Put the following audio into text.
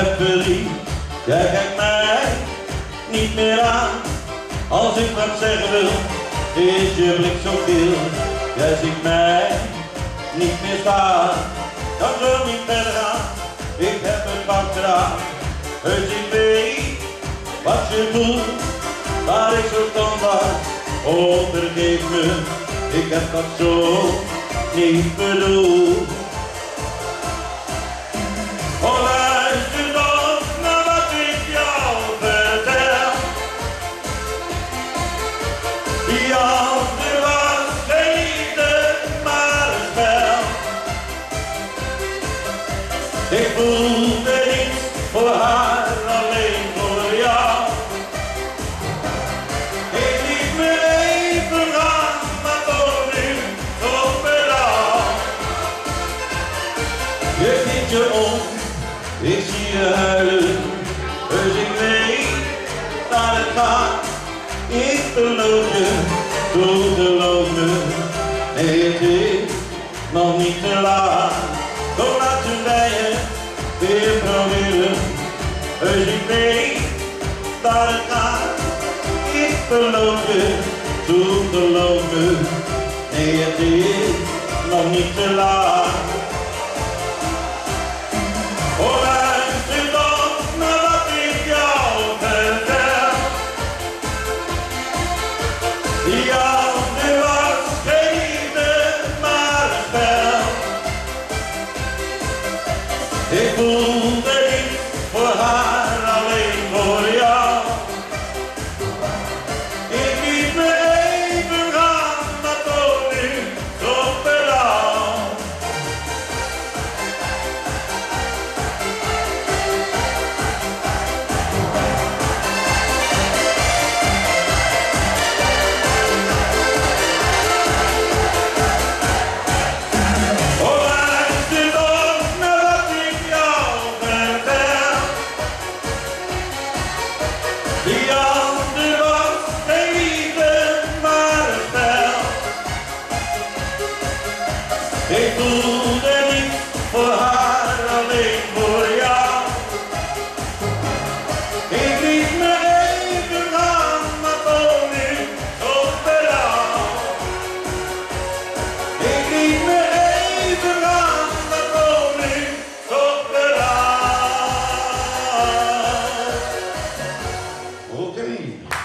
heb verdriet, jij kijkt mij niet meer aan. Als ik wat zeggen wil, is je blik zo kil. Jij ziet mij niet meer staan, dat wil niet verder gaan. Ik heb het fout gedaan, dus ik weet wat je doet. Waar ik zo dom was, oh vergeef me, ik heb dat zo niet bedoeld. Oh luister dan naar wat ik jou vertel. Die andere was geen liefde, maar een spel. Ik voelde niets voor haar, alleen voor jou. Ik liet me even gaan, maar toch nu op berouw. Je ziet je om, ik zie je huilen, dus ik weet dat het gaat. Ik beloof je, doe geloof me, nee het is nog niet te laat. Zo laten wij het weer proberen, dus ik weet dat het gaat. Ik beloof je, doe geloof me, nee het is nog niet te laat. Oh luister dan naar wat ik jou vertel. Die andere was geen liefde, maar een spel. Ik voelde niet voor haar, alleen voor jou. Ik liet me even gaan, maar toch nu op berouw. Die andere was geen liefde, maar een spel. Ik voelde niet voor haar, alleen voor jou. Ik liet me even gaan, maar toch nu op berouw. Ik liet me even gaan, maar toch nu op berouw. Oké.